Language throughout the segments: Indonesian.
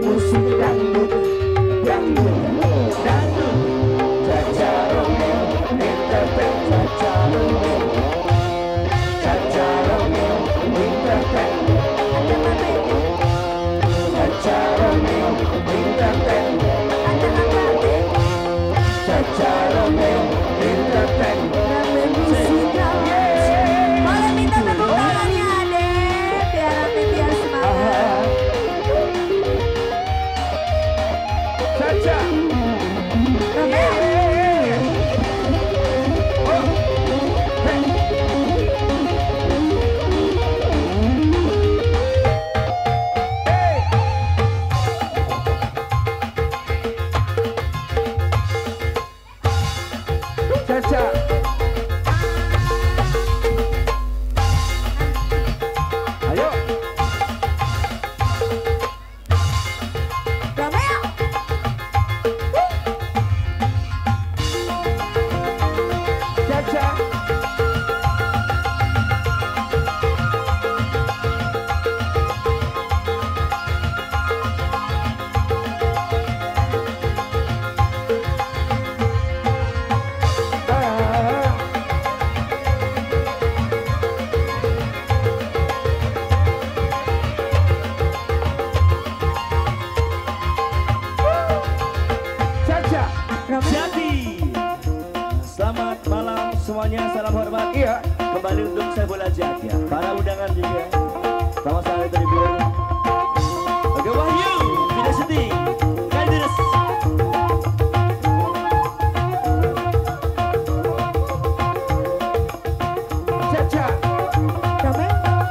musik dangdut, dangdut, dangdut. Caca Romeo, interpret Caca Romeo, Caca Romeo, interpret. Caca Romeo, interpret. Caca Romeo, interpret. Boleh minta tepuk tangannya adek, biar Api biar semangat. Caca Romeo. Caca, ayo. Romeo. Caca, Caca, Jadi, selamat malam semuanya, salam hormat. iya. Kembali untuk saya bola jaga, para undangan juga. Sama saya tribun. Oke, Wahyu, Video Syuting, Kaideres. Caca, Romeo.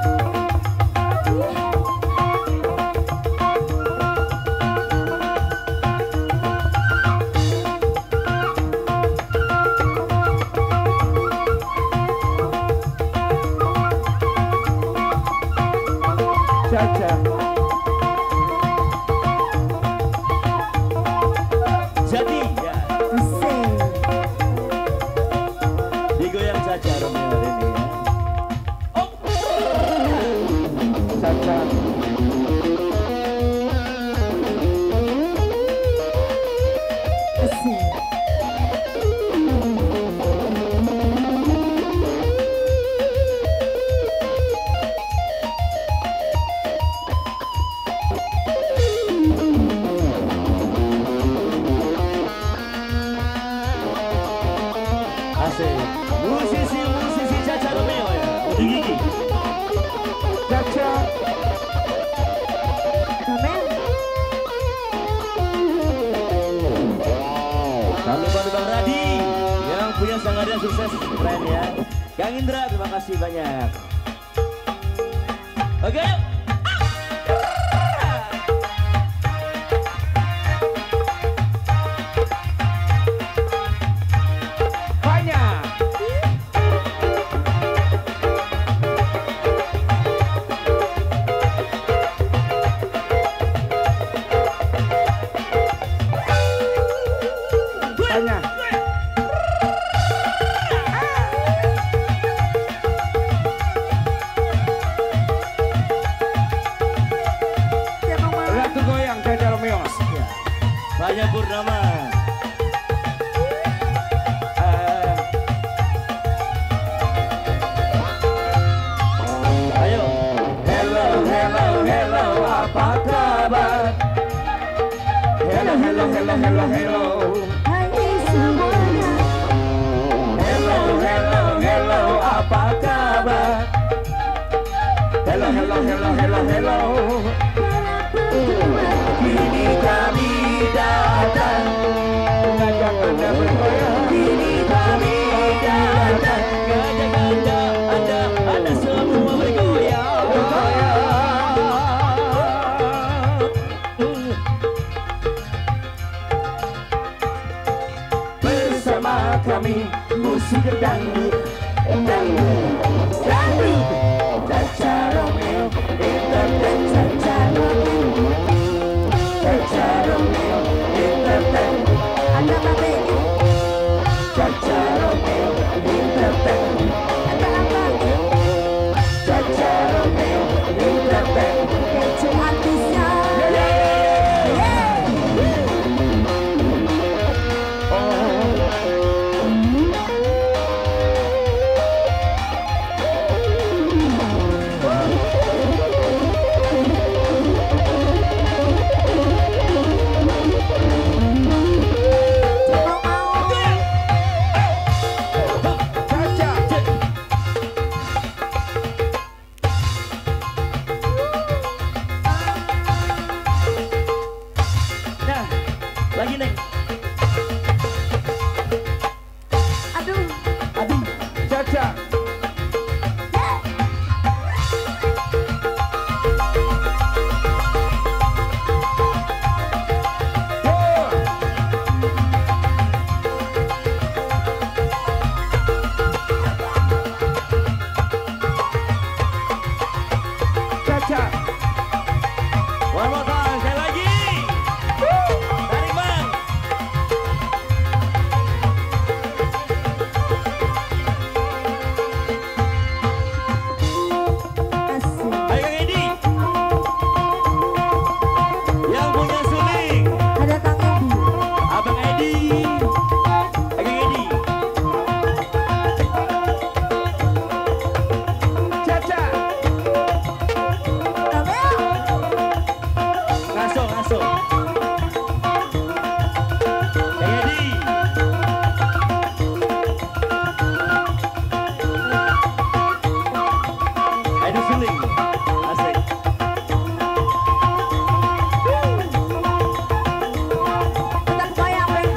Caca, Jadi, ya, Asik. digoyang saja Romeo hari ini ya. Oh, Caca, Asik. asik. Musisi Caca Romeo ya. Udah gigi. Caca, Romeo. Jangan lupa Bang Radi yang punya sangaran sukses keren ya. Kang Indra, terima kasih banyak. Oke, yuk. banyak. Banyak. Siapa mau? Ratu goyang Caca Romeo. Banyak Purnama. Ayo. Hello, hello, hello, apa kabar? Hello, hello, hello, hello, hello. Hai semuanya. Hello, hello, hello, apa kabar? Hello, hello, hello, hello, hello. Kini kami datang mengajak Anda bergoyang. Kini kami datang Ngajak Anda semua bergoyang. bergoyang. Bersama kami musik dangdut, dangdut, dangdut. Caca Romeo, interpret Caca Romeo, Caca Romeo, interpret. Ada Babe. Caca Romeo, interpret. Ada apa? Caca Romeo, interpret. Kece artisnya. Lagi Neng. Aduh. Aduh, Caca. One more time, sekali lagi. Tarik bang. Asik. Ayo Kang Edi. Yang punya suling. Ada Kang Edi. Abang Edi. Ayo Kang Edi. Caca. Kamel. Ngaso, ngaso. Kang Edi. Ayo suling. Asik. Kita kebayang, Bang.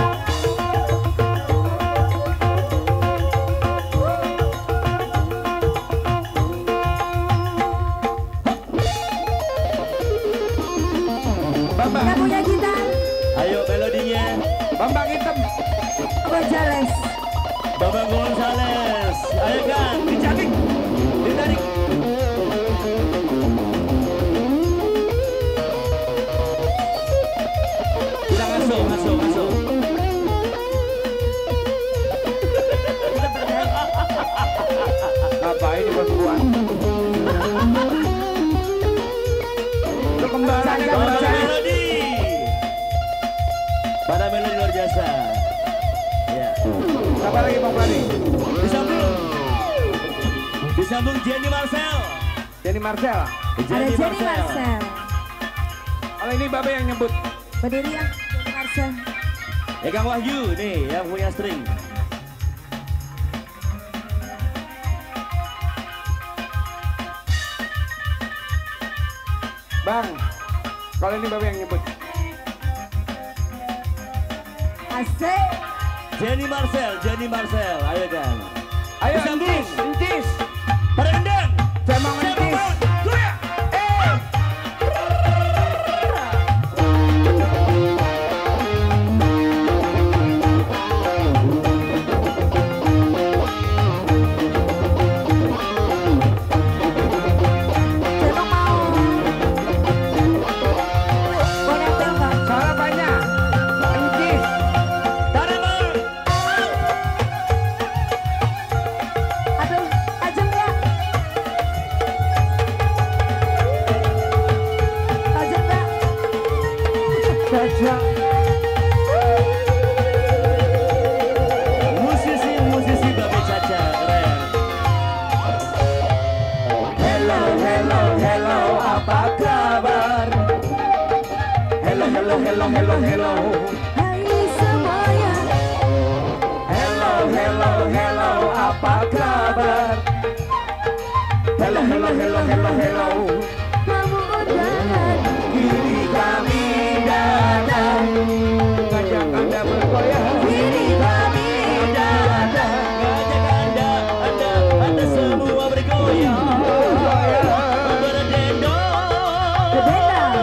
Bambang. Yang punya gitar. Ayo melodinya. Bambang hitam. Gonzales. Bambang Gonzales. Ayo Kang, ditarik. Ditarik. Kita ngaso, ngaso, ngaso. Ngapain di perempuan? Lu kembaran ya, Pada kembaran. melodi. Pada melodi luar biasa. Ya. Siapa lagi Bang Pradi? Disambung. Disambung Jenny Marcel. Jenny Marcel. Ada Jenny Marcel. Kalau ini Babe yang nyebut. Berdiri ya, Jenny Marcel. Ya Kang Wahyu nih yang punya string. Bang, kalau ini Babe yang nyebut. Asik. Jenny Marcel. Ayo Kang. Ayo Disambung. encis, encis. Pada gendang. Saya mau Saya encis. bangun. Goyang. Saya mau. Mau nempel nggak? Salah banyak. Encis. Tarik bang. Aduh, tajam ya. Tajam nggak? Caca. Musisi Babe Caca keren. Hello, hello, hello, apa kabar? Hello, hello, hello, hello, hello. Hai semuanya. Hello, hello, hello, apa kabar? Hello, hello, hello, hello, hello. Kamu undangan. Kini kami datang, ngajak Anda bergoyang. Kini kami datang, Ngajak anda semua bergoyang. Berdendang. Berdendang.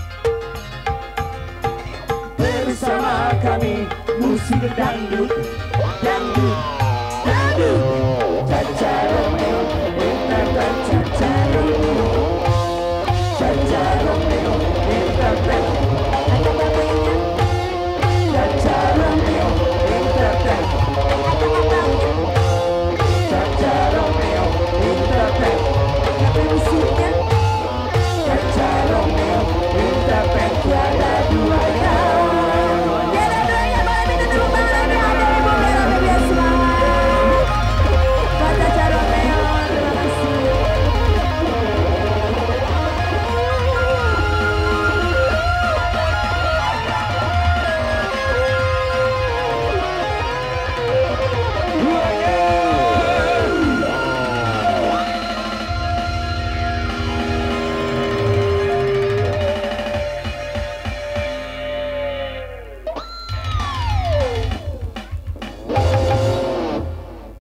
bersama kami musik dangdut.